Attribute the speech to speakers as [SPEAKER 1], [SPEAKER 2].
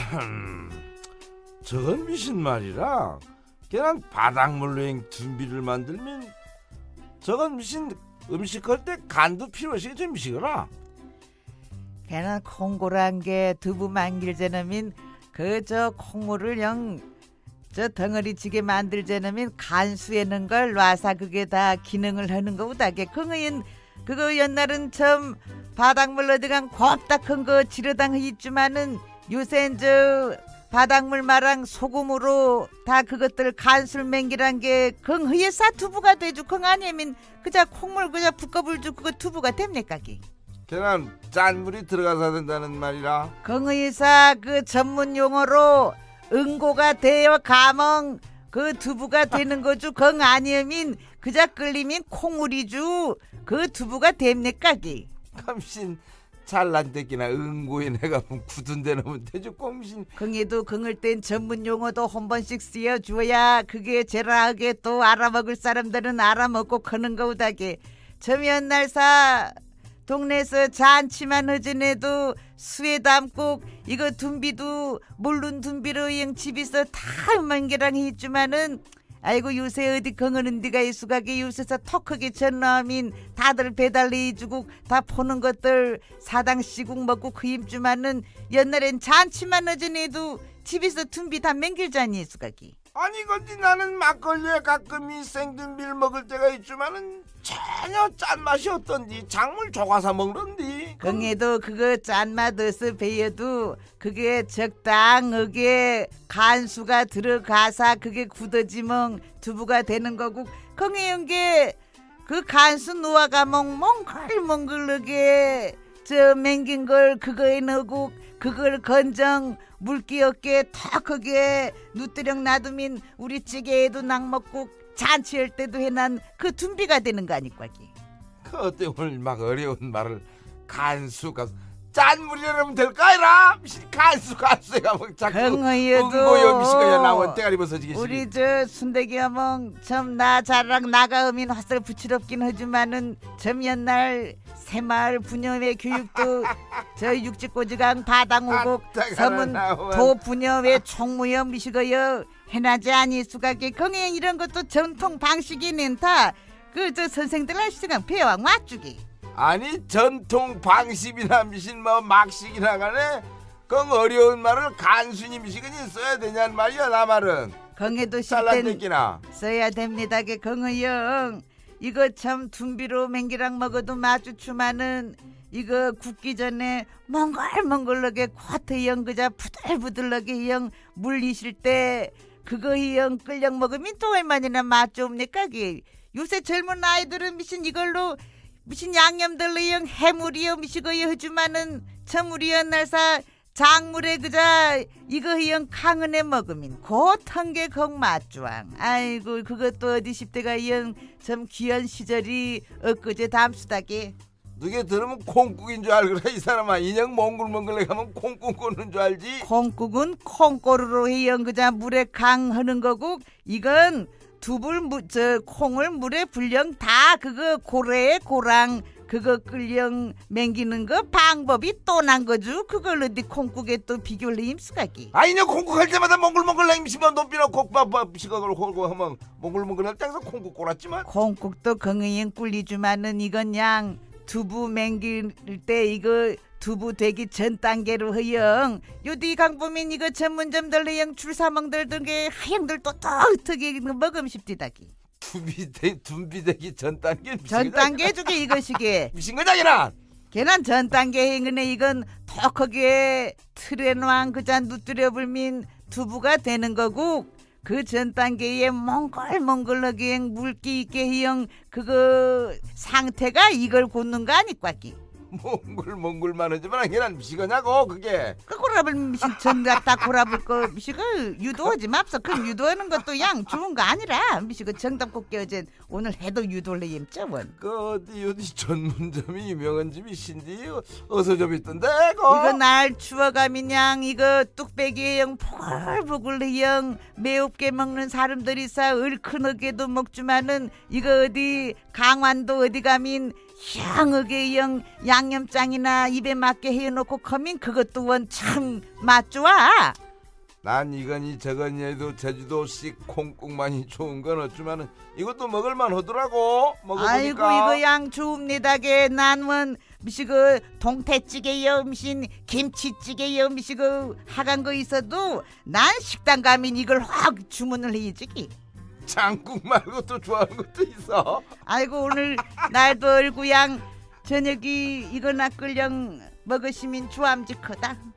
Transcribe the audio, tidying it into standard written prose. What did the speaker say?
[SPEAKER 1] 저건 미신 말이라. 걔는 바닷물로 둔비를 만들면 저건 미신 음식할 때 간도 필요하시 좀 미시거라.
[SPEAKER 2] 걔는 콩고란 게 두부 만길제놈인 저 콩물을 저 덩어리치게 만들제놈인 간수에는 걸 놔서 그게 다 기능을 하는 거보다 그거 옛날은 참 바닷물 어디간 곱다 큰 거 지르당 있지만은 요새는 저 바닷물 마랑 소금으로 다 그것들 간술 맹기란 게 그 흐예사 두부가 되죠. 그 아니면 그자 콩물 그자 붓꺼불 주 그거 두부가 됩니까?
[SPEAKER 1] 걔는 짠물이 들어가서 된다는 말이라.
[SPEAKER 2] 긍의사 그 전문 용어로 응고가 되어 가멍 그 두부가 되는 거죠. 그 아니면 그자 끓이면 콩물이죠. 그 두부가 됩니까?
[SPEAKER 1] 감신 잘난 데기나 응고에 내가 굳은 데 놓으면 되죠. 꽁신
[SPEAKER 2] 긍이도 긍을 땐 전문 용어도 한 번씩 쓰여줘야 그게 제라하게 또 알아먹을 사람들은 알아먹고 크는 거우다게. 저 옛날사 동네에서 잔치만 허전해도 수에 담고 이거 둔비도 몰른 둔비로 집에서 다 만개랑 했지만은 아이고 요새 어디 긍어는 데가 있수가게 요새서 턱 크게 전라민 다들 배달해주고 다 포는 것들 사당 시국 먹고 그 입주만은 옛날엔 잔치만 허전해도 집에서 둔비 다 맹길자니 있수가기.
[SPEAKER 1] 아니 근데 나는 막걸리에 가끔 생둔비를 먹을 때가 있지만은 전혀 짠맛이 어떤지 작물 조가서 먹는디.
[SPEAKER 2] 긍에도 그거 짠맛 어서 배여도 그게 적당하게 간수가 들어가서 그게 굳어지면 두부가 되는 거고 긍에 연게 그 간수 놓아가면 멍글멍글하게 저 맹긴 걸 그거에 넣고 그걸 건정 물기 없게 더 크게 누뜨령 놔두면 우리 찌개에도 낙먹고 잔치할 때도 해난 그 둔비가 되는 거 아니까기.
[SPEAKER 1] 그 어때 오늘 막 어려운 말을 간수가 짠물이라면 될까이라. 간수가 뭐 자꾸 응고요 미식어야 나온 대가리 벗어지기.
[SPEAKER 2] 우리 저 순대기야 뭐좀나 자랑 나가으면 화살 부치럽긴 하지만은 좀 옛날 새마을 분녀회 교육도 저 육지꼬지강 바당오곡 서문 도 분녀회 총무여 미식어여 해나지 아니수가게 경행 이런 것도 전통 방식이는 다 그 저 선생들 할 시간 배워 와주기.
[SPEAKER 1] 아니 전통 방식이나 미신 뭐 막식이나 간에 그 어려운 말을 간수님 미식은 써야 되냐는 말이야. 나 말은
[SPEAKER 2] 경에도
[SPEAKER 1] 잘난데끼나
[SPEAKER 2] 써야 됩니다. 게 경의영 이거 참 둔비로 맹기랑 먹어도 마주추마는 이거 굽기 전에 멍글멍글하게 과트형 그자 부들부들하게 형 물리실 때 그거 형 끌려 먹으면 또 얼마나 맛 좋습니까? 요새 젊은 아이들은 미신 이걸로 미신 양념들로 형 해물이요 미시거요 하지만은 저물이 옛날사 작물에 그자 이거 형 강은에 먹으면 고탄게 걱맛주왕. 아이고 그것도 어디 10대가 형 참 귀한 시절이 엊그제 담수다게.
[SPEAKER 1] 누게 들으면 콩국인 줄 알거라. 이 사람아 인형 몽글몽글에 가면 콩국 꽂는 줄 알지.
[SPEAKER 2] 콩국은 콩고루로 형 그자 물에 강하는 거고 이건 저 콩을 물에 불령 다 그거 고래에 고랑 그거 끌령 맹기는 거 방법이 또 난 거죠. 그걸 어디 콩국에 또 비교를 힘쓰가기.
[SPEAKER 1] 아니요 콩국 할 때마다 몽글몽글 냉심만 높이나 콩밥 시각을 홀고 하면 몽글몽글할 때서 콩국 꼬랐지만
[SPEAKER 2] 콩국도 긍의엔 꿀리주만은 이건 양 두부 맹길 때 이거 두부 되기 전 단계로 허영 요디 강보민 이거 전문점들 허영 줄사망들 등게 하영들 또 어떻게 먹음 싶디다기.
[SPEAKER 1] 둔비 되기 전 단계
[SPEAKER 2] 전 단계 주게 이것이게
[SPEAKER 1] 미신 거잖아.
[SPEAKER 2] 걔는 전 단계 행은에 이건 더 크게 틀에 놓은 그잔 누뜨려 불민 두부가 되는 거고 그 전 단계에 몽글몽글하게 물기 있게 희영 그거 상태가 이걸 굳는 거 아니까기.
[SPEAKER 1] 몽글몽글만 하지만 걔는 미시거냐고 그게.
[SPEAKER 2] 그 고랍을 미신 전각 다 고랍을 거 미시고 유도하지 맙소. 그럼 유도하는 것도 양 좋은 거 아니라 미시고 정답 곱게 어제 오늘 해도 유도를 임자원.
[SPEAKER 1] 그 어디 전문점이 유명한 집이 신디 어서 좀 있던데
[SPEAKER 2] 이거 날 추워가면 양 이거 뚝배기에 영 보글보글 영 매웁게 먹는 사람들이 있어 얼큰하게도 먹지만은 이거 어디 강원도 어디 가면 향하게 영 양념장이나 입에 맞게 해놓고 커민 그것도 원 참 맛 좋아.
[SPEAKER 1] 난 이거니 저거니 해도 제주도식 콩국만이 좋은 건 없지만은 이것도 먹을만 하더라고. 먹어보니까.
[SPEAKER 2] 아이고 이거 양 좋습니다게. 난원 미시그 동태찌개 음식 김치찌개 음식 하간 거 있어도 난 식당 가면 이걸 확 주문을 해야지.
[SPEAKER 1] 장국 말고 또 좋아하는 것도 있어.
[SPEAKER 2] 아이고 오늘 날도 얼고 양 저녁이 이거나 끌령 먹으시면 좋아함직하다.